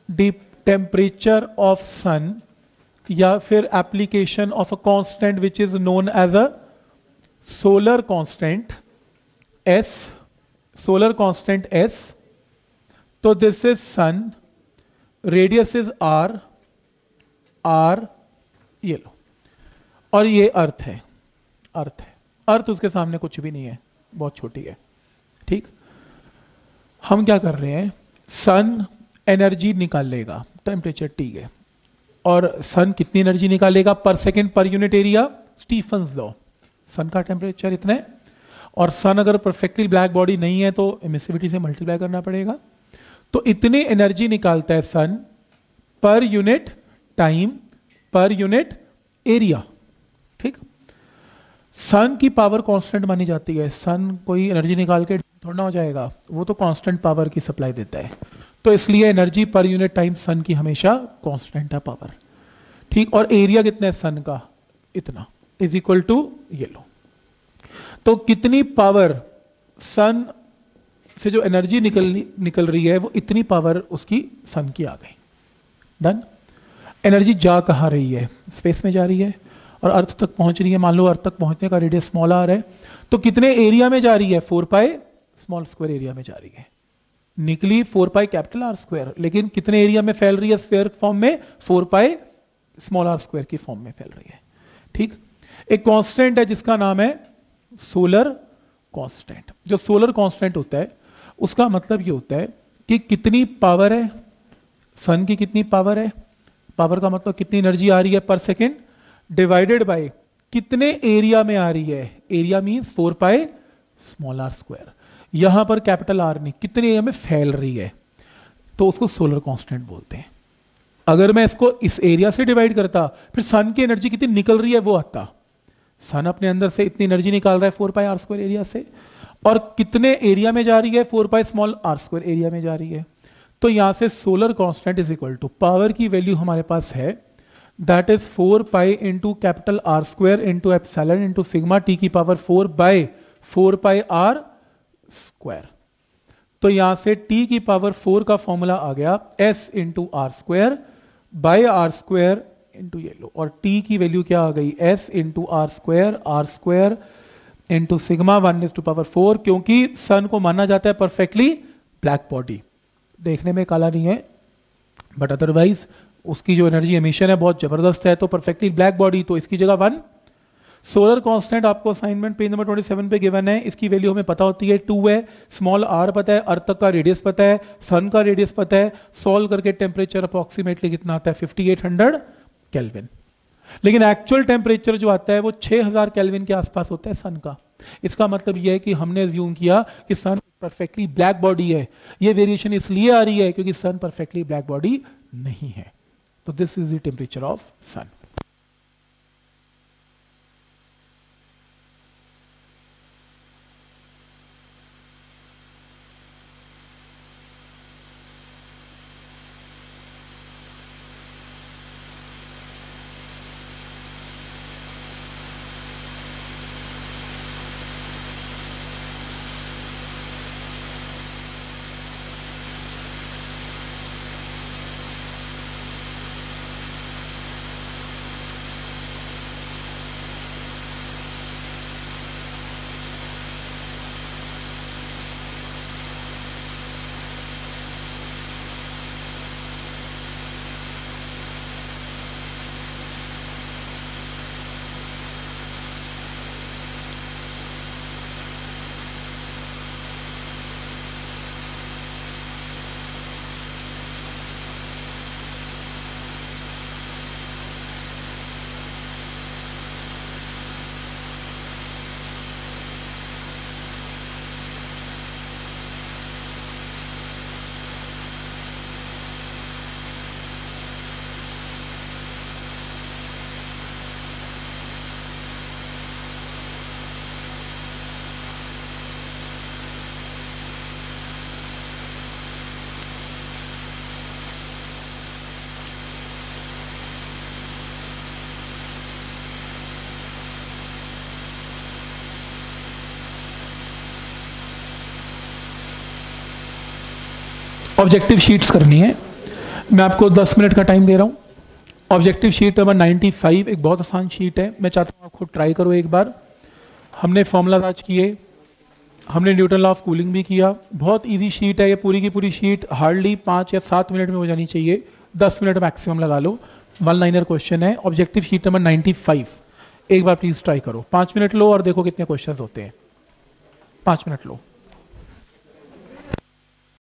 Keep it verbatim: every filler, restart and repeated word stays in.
The temperature of sun, या फिर application of a constant which is known as a solar constant S, solar constant S. तो this is sun, radius is R, R ये लो, और ये अर्थ है, अर्थ है. अर्थ उसके सामने कुछ भी नहीं है, बहुत छोटी है. ठीक, हम क्या कर रहे हैं, सन एनर्जी निकाल लेगा, टेम्परेचर टी है, और सन कितनी एनर्जी निकालेगा पर सेकेंड पर unit area, Stefan's law. Sun का टेम्परेचर इतना है, और सन अगर परफेक्टली ब्लैक बॉडी नहीं है तो एमिसिविटी से मल्टीप्लाई करना पड़ेगा. तो इतनी एनर्जी निकालता है सन पर यूनिट टाइम, पर यूनिट एरिया. ठीक, सन की पावर कांस्टेंट मानी जाती है. सन कोई एनर्जी निकाल के थोड़ा हो जाएगा, वो तो कांस्टेंट पावर की सप्लाई देता है. तो इसलिए एनर्जी पर यूनिट टाइम सन की हमेशा कांस्टेंट है पावर. ठीक, और एरिया कितना है सन का, इतना, इज इक्वल टू ये लो. तो कितनी पावर सन से जो एनर्जी निकल निकल रही है वो इतनी पावर उसकी सन की आ गई. डन. एनर्जी जा कहाँ रही है, स्पेस में जा रही है, और अर्थ तक पहुंच रही है. मान लो अर्थ तक पहुंचने का रेडियस स्मॉल आर है, तो कितने एरिया में जा रही है, four pi small square area में जा रही है. निकली four pi capital R square, लेकिन कितने एरिया में फैल रही है स्फीयर फॉर्म में, four pi small R square की फॉर्म में फैल रही है. ठीक, एक कांस्टेंट है जिसका नाम है सोलर कांस्टेंट. जो सोलर कांस्टेंट होता है उसका मतलब ये होता है कि कितनी पावर है, सन की कितनी पावर है, पावर का मतलब कितनी एनर्जी आ रही है पर सेकेंड, डिवाइडेड बाय कितने एरिया में आ रही है. Area means four pi small R square. यहां पर कैपिटल आर नहीं, कितने एरिया में फैल रही है, तो उसको सोलर कांस्टेंट बोलते हैं. अगर मैं इसको इस एरिया से डिवाइड करता, फिर सन की एनर्जी कितनी निकल रही है वो आता. सन अपने अंदर से इतनी एनर्जी निकाल रहा है four pi R square area से, और कितने एरिया में जा रही है, four pi small R square area में जा रही है. तो यहां से solar constant is equal to, power की वैल्यू हमारे पास है, that is four pi into capital R square into epsilon into sigma T की power four by four pi R square. तो यहां से टी की पावर फोर का फॉर्मूला आ गया S into R square by R square into ये लो, और टी की वैल्यू क्या आ गई, S into R square, R square into sigma one is to power four. क्योंकि सन को माना जाता है परफेक्टली ब्लैक बॉडी, देखने में काला नहीं है, बट अदरवाइज उसकी जो एनर्जी एमिशन है बहुत जबरदस्त है, तो परफेक्टली ब्लैक बॉडी, तो इसकी जगह वन. सोलर कांस्टेंट आपको assignment page number twenty seven पे गिवन है, इसकी वैल्यू हमें पता होती है, टू है, स्मॉल आर पता है, अर्थ तक का रेडियस पता है, सन का रेडियस पता है. सॉल्व करके टेम्परेचर अप्रोक्सीमेटली कितना आता है, फिफ्टी एट हंड्रेड केल्विन. लेकिन एक्चुअल टेम्परेचर जो आता है वो छह हज़ार केल्विन के आसपास होता है सन का. इसका मतलब यह है कि हमने अज्यूम किया कि सन परफेक्टली ब्लैक बॉडी है. ये वेरिएशन इसलिए आ रही है क्योंकि सन परफेक्टली ब्लैक बॉडी नहीं है. तो this is the temperature of sun. Objective sheets करनी है. मैं आपको दस मिनट का टाइम दे रहा हूँ। ऑब्जेक्टिव शीट नंबर पचानवे एक बहुत आसान शीट है, मैं चाहता हूँ आप खुद ट्राई करो एक बार। हमने फॉर्मूलाज आज किए, हमने न्यूटन लॉ ऑफ कूलिंग भी किया। बहुत इजी शीट है ये, पूरी की पूरी शीट हार्डली पाँच या सात मिनट में हो जानी चाहिए, दस मिनट मैक्सिमम लगा लो। वन लाइनर क्वेश्चन है, ऑब्जेक्टिव शीट नंबर पचानवे। एक बार प्लीज ट्राई करो, पाँच मिनट लो और देखो कितने क्वेश्चंस होते हैं। पाँच मिनट लो।